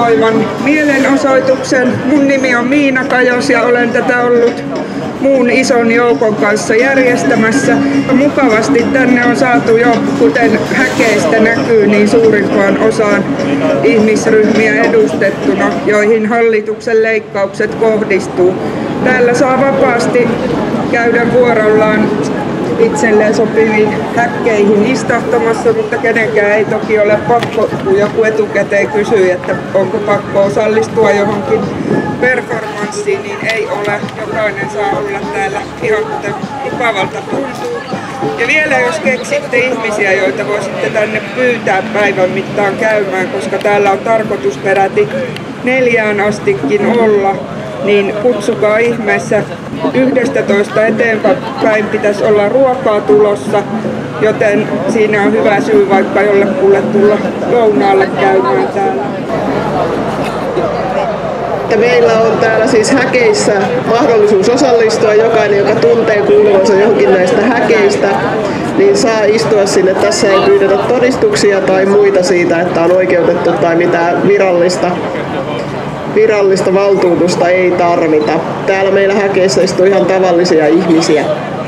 avoiman mielenosoituksen. Mun nimi on Miina Kajos ja olen tätä ollut muun ison joukon kanssa järjestämässä. Mukavasti tänne on saatu jo, kuten häkeistä näkyy, niin suurimpaan osaan ihmisryhmiä edustettuna, joihin hallituksen leikkaukset kohdistuu. Täällä saa vapaasti käydä vuorollaan itselleen sopiviin häkkeihin istahtamassa, mutta kenenkään ei toki ole pakko, kun joku etukäteen kysyy, että onko pakko osallistua johonkin performanssiin, niin ei ole. Jokainen saa olla täällä ihan kuten mukavalta tuntuu. Ja vielä jos keksitte ihmisiä, joita voisitte tänne pyytää päivän mittaan käymään, koska täällä on tarkoitus peräti 4 astikin olla, niin kutsukaa ihmeessä. 11 eteenpäin pitäisi olla ruokaa tulossa, joten siinä on hyvä syy vaikka jollekulle tulla lounaalle käymään täällä. Meillä on täällä siis häkeissä mahdollisuus osallistua. Jokainen, joka tuntee kuuluvansa johonkin näistä häkeistä, niin saa istua sinne. Tässä ei pyydetä todistuksia tai muita siitä, että on oikeutettu tai mitään virallista valtuutusta ei tarvita. Täällä meillä häkeissä istuu ihan tavallisia ihmisiä.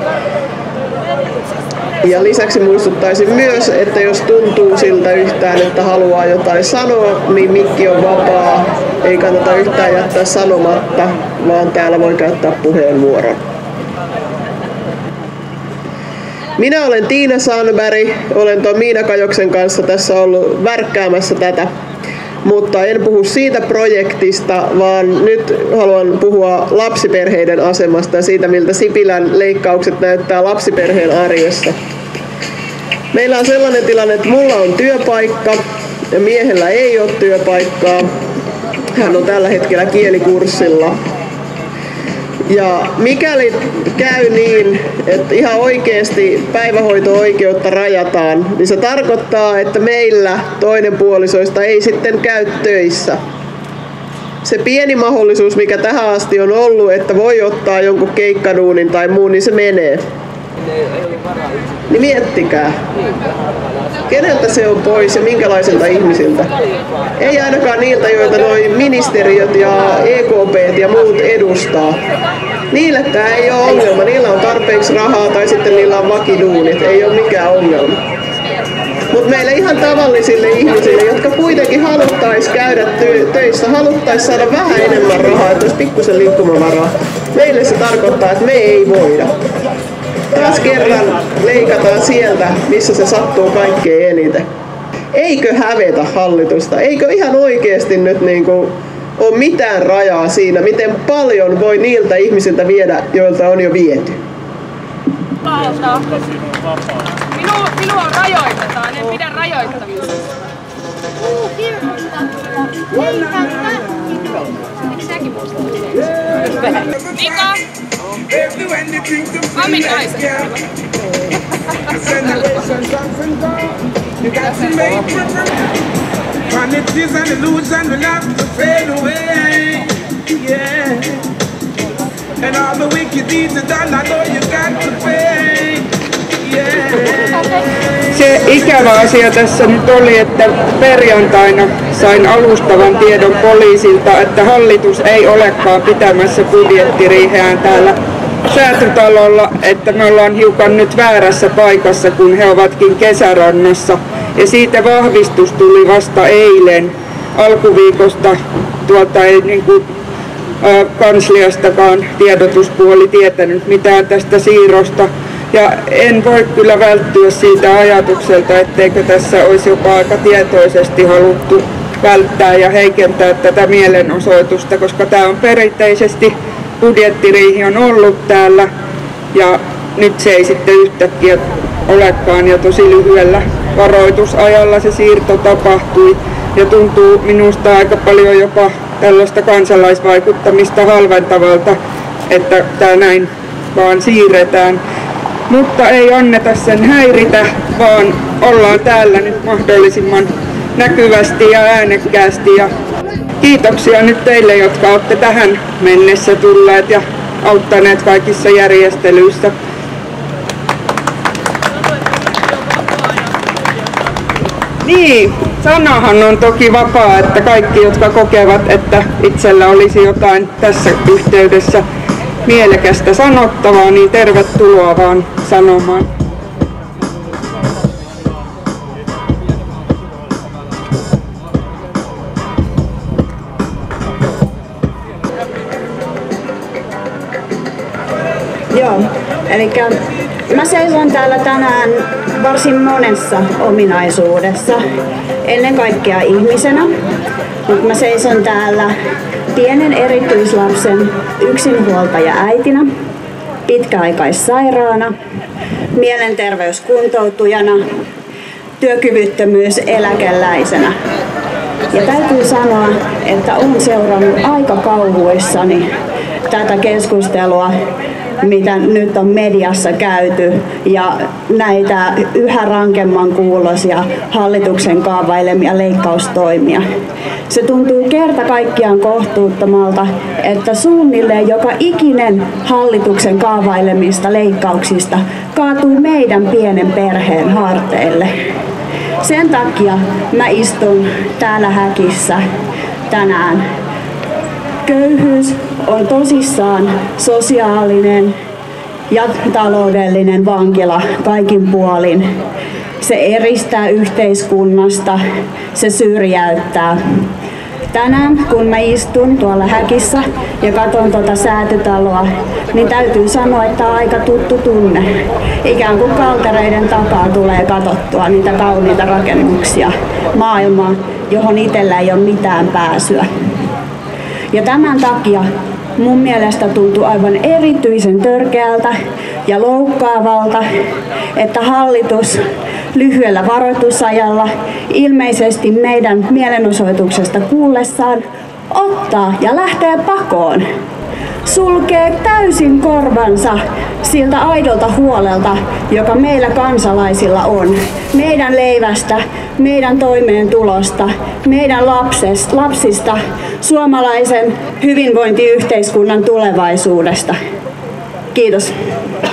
Ja lisäksi muistuttaisin myös, että jos tuntuu siltä yhtään, että haluaa jotain sanoa, niin mikki on vapaa. Ei kannata yhtään jättää sanomatta, vaan täällä voi käyttää puheenvuoron. Minä olen Tiina Sandberg, olen tuon Miina Kajoksen kanssa tässä ollut värkkäämässä tätä. Mutta en puhu siitä projektista, vaan nyt haluan puhua lapsiperheiden asemasta ja siitä, miltä Sipilän leikkaukset näyttää lapsiperheen arjessa. Meillä on sellainen tilanne, että mulla on työpaikka ja miehellä ei ole työpaikkaa. Hän on tällä hetkellä kielikurssilla. Ja mikäli käy niin, että ihan oikeasti päivähoito-oikeutta rajataan, niin se tarkoittaa, että meillä toinen puolisoista ei sitten käy töissä. Se pieni mahdollisuus, mikä tähän asti on ollut, että voi ottaa jonkun keikkaduunin tai muun, niin se menee. Niin miettikää. Keneltä se on pois ja minkälaisilta ihmisiltä? Ei ainakaan niiltä, joita noi ministeriöt ja EKP ja muut edustaa. Niille tämä ei ole ongelma. Niillä on tarpeeksi rahaa tai sitten niillä on vakiduunit. Ei ole mikään ongelma. Mutta meille ihan tavallisille ihmisille, jotka kuitenkin haluttaisi käydä töissä, haluttaisi saada vähän enemmän rahaa, että olisi pikkusen liikkumavaraa. Meille se tarkoittaa, että me ei voida. Taas kerran leikataan sieltä, missä se sattuu kaikkein eniten. Eikö hävetä hallitusta? Eikö ihan oikeasti nyt ole mitään rajaa siinä, miten paljon voi niiltä ihmisiltä viedä, joilta on jo viety? Minua rajoitetaan, en pidä rajoittavista. Eikö säkin muista? Mika! Amin naisen. Vanities and illusion will have to fade away. Yeah. And all the wicked deeds are done, I know you got to pay. Se ikävä asia tässä nyt oli, että perjantaina sain alustavan tiedon poliisilta, että hallitus ei olekaan pitämässä budjettiriiheään täällä Säätytalolla, että me ollaan hiukan nyt väärässä paikassa, kun he ovatkin kesärannassa. Ja siitä vahvistus tuli vasta eilen. Alkuviikosta ei kansliastakaan tiedotuspuoli tietänyt mitään tästä siirrosta. Ja en voi kyllä välttyä siitä ajatukselta, etteikö tässä olisi jopa aika tietoisesti haluttu välttää ja heikentää tätä mielenosoitusta, koska tämä on perinteisesti budjettiriihi on ollut täällä ja nyt se ei sitten yhtäkkiä olekaan ja tosi lyhyellä varoitusajalla se siirto tapahtui ja tuntuu minusta aika paljon jopa tällaista kansalaisvaikuttamista halventavalta, että tämä näin vaan siirretään. Mutta ei anneta sen häiritä, vaan ollaan täällä nyt mahdollisimman näkyvästi ja äänekkäästi. Ja kiitoksia nyt teille, jotka olette tähän mennessä tulleet ja auttaneet kaikissa järjestelyissä. Niin, sanahan on toki vapaa, että kaikki, jotka kokevat, että itsellä olisi jotain tässä yhteydessä mielekästä sanottavaa, niin tervetuloa vaan sanomaan. Joo, eli mä seison täällä tänään varsin monessa ominaisuudessa. Ennen kaikkea ihmisenä, mutta mä seison täällä pienen erityislapsen yksinhuoltaja äitinä, pitkäaikaissairaana, mielenterveyskuntoutujana, työkyvyttömyyseläkeläisenä. Ja täytyy sanoa, että olen seurannut aika kauhuissani tätä keskustelua, mitä nyt on mediassa käyty, ja näitä yhä rankemman kuuloisia hallituksen kaavailemia leikkaustoimia. Se tuntuu kerta kaikkiaan kohtuuttomalta, että suunnilleen joka ikinen hallituksen kaavailemista leikkauksista kaatuu meidän pienen perheen harteille. Sen takia mä istun täällä häkissä tänään. Köyhyys on tosissaan sosiaalinen ja taloudellinen vankila kaikin puolin. Se eristää yhteiskunnasta, se syrjäyttää. Tänään kun mä istun tuolla häkissä ja katson tuota säätytaloa, niin täytyy sanoa, että on aika tuttu tunne. Ikään kuin kaltereiden takaa tulee katsottua niitä kauniita rakennuksia, maailmaa, johon itsellä ei ole mitään pääsyä. Ja tämän takia mun mielestä tuntuu aivan erityisen törkeältä ja loukkaavalta, että hallitus lyhyellä varoitusajalla ilmeisesti meidän mielenosoituksesta kuullessaan ottaa ja lähtee pakoon. Sulkee täysin korvansa siltä aidolta huolelta, joka meillä kansalaisilla on. Meidän leivästä, meidän toimeentulosta, meidän lapsista, suomalaisen hyvinvointiyhteiskunnan tulevaisuudesta. Kiitos.